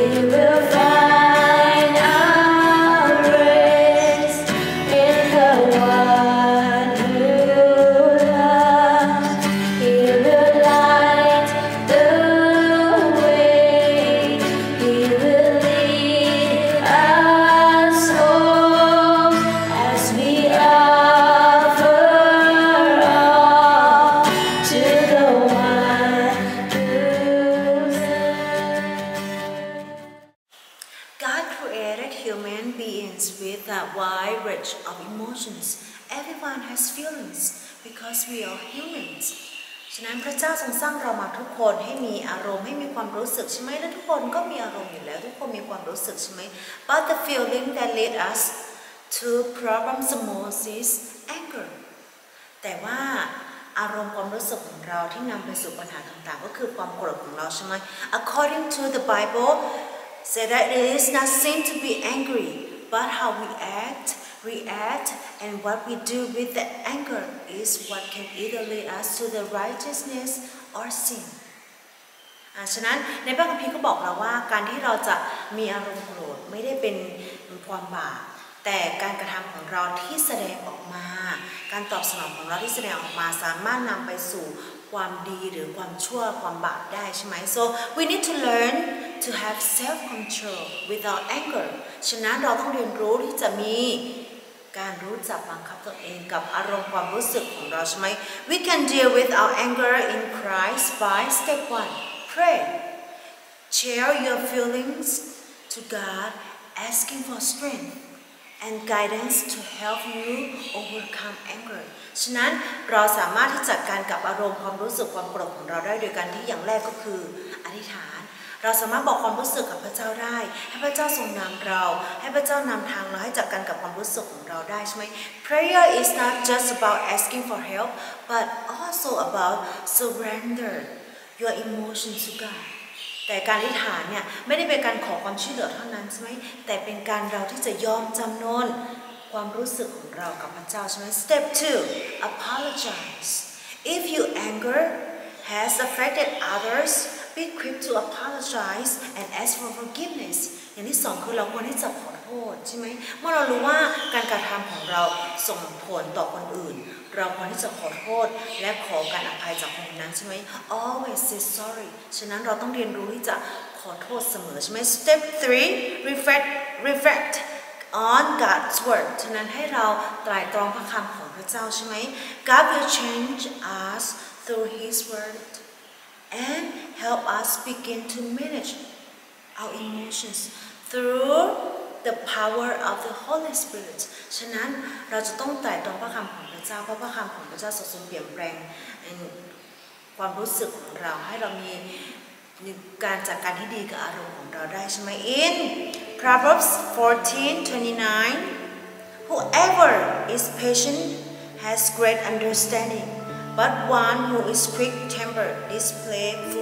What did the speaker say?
will find our rest in the one who loves. He will light the way. He will lead us home as we offer all to the one who loves. God created human beings with a wide range of emotions. Everyone has feelings because we are humans. ฉะนั้นพระเจ้าทรงสร้างเรามาทุกคนให้มีอารมณ์ให้มีความรู้สึกใช่ไหมและทุกคนก็มีอารมณ์อยู่แล้วทุกคนมีความรู้สึกใช่ไหม But the feeling that lead us to problems the most is anger. แต่ว่าอารมณ์ความรู้สึกของเราที่นำไปสู่ปัญหาต่างๆก็คือความโกรธของเราใช่ไหม According to the Bible say that it is not sin to be angry but how we react and what we do with the anger is what can either lead us to the righteousness or sin ฉะนั้นในพระคัมภีร์ก็บอกเราว่าการที่เราจะมีอารมณ์โกรธไม่ได้เป็นความบาปแต่การกระทำของเราที่แสดงออกมาการตอบสนองของเราที่แสดงออกมาสามารถนำไปสู่ความดีหรือความชั่วความบาปได้ใช่ไหม so we need to learn to have self control without anger ฉะนั้นเราต้องเรียนรู้ที่จะมีการรู้จักบังคับตัวเองกับอารมณ์ความรู้สึกของเราใช่ไหม we can deal with our anger in Christ by step 1 pray share your feelings to God asking for strength and guidance to help you overcome anger ฉะนั้นเราสามารถที่จะจัดการกับอารมณ์ความรู้สึกความโกรธของเราได้โดยการที่อย่างแรกก็คืออธิษฐานเราสามารถบอกความรู้สึกกับพระเจ้าได้ให้พระเจ้าทรงนำเราให้พระเจ้านำทางเราให้จัดการกับความรู้สึกของเราได้ใช่ไหม Prayer is not just about asking for help but also about surrender your emotions to God แต่การอธิษฐานเนี่ยไม่ได้เป็นการขอความช่วยเหลือเท่านั้นใช่ไหมแต่เป็นการเราที่จะยอมจำนนความรู้สึกของเรากับพระเจ้าใช่ไหม Step 2 apologize if your anger has affected others be quick to apologize and ask for forgiveness อย่างที่สองคือเราควรที่จะขอโทษใช่ไหมเมื่อเรารู้ว่าการกระทำของเราส่งผลต่อคนอื่นเราควรที่จะขอโทษและขอการอภัยจากคนนั้นใช่ไหม always say sorry ฉะนั้นเราต้องเรียนรู้ที่จะขอโทษเสมอใช่ไหม Step 3 reflect on God's word ฉะนั้นให้เราไตร่ตรองพระคำของพระเจ้าใช่ไหม God will change us through His word and help us begin to manage our emotions through the power of the Holy Spirit ฉะนั้นเราจะต้องไตร่ตรองพระคำของพระเจ้าเพราะพระคำของพระเจ้าทรงเปลี่ยนแปลงความรู้สึกของเราให้เรามีการจัดการที่ดีกับอารมณ์ของเราได้ใช่ไหม In Proverbs 14:29 Whoever is patient has great understanding but one who is quick-tempered displays